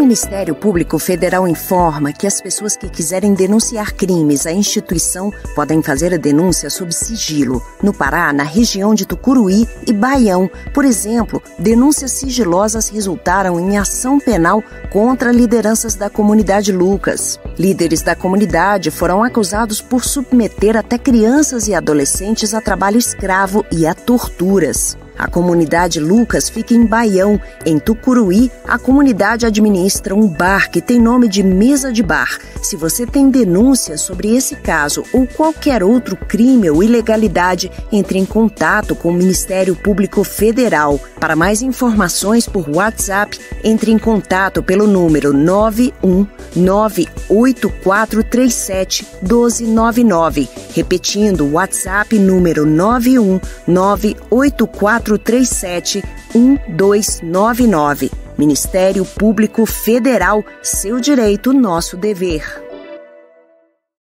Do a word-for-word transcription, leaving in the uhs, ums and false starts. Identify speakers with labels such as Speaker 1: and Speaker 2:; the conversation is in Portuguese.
Speaker 1: Ministério Público Federal informa que as pessoas que quiserem denunciar crimes à instituição podem fazer a denúncia sob sigilo. No Pará, na região de Tucuruí e Baião, por exemplo, denúncias sigilosas resultaram em ação penal contra lideranças da comunidade Lucas. Líderes da comunidade foram acusados por submeter até crianças e adolescentes a trabalho escravo e a torturas. A comunidade Lucas fica em Baião. Em Tucuruí, a comunidade administra um bar que tem nome de Mesa de Bar. Se você tem denúncias sobre esse caso ou qualquer outro crime ou ilegalidade, entre em contato com o Ministério Público Federal. Para mais informações por WhatsApp, entre em contato pelo número nove um nove oito quatro três sete um dois nove nove. Repetindo, WhatsApp número nove um nove oito quatro três sete um dois nove nove. Ministério Público Federal, seu direito, nosso dever.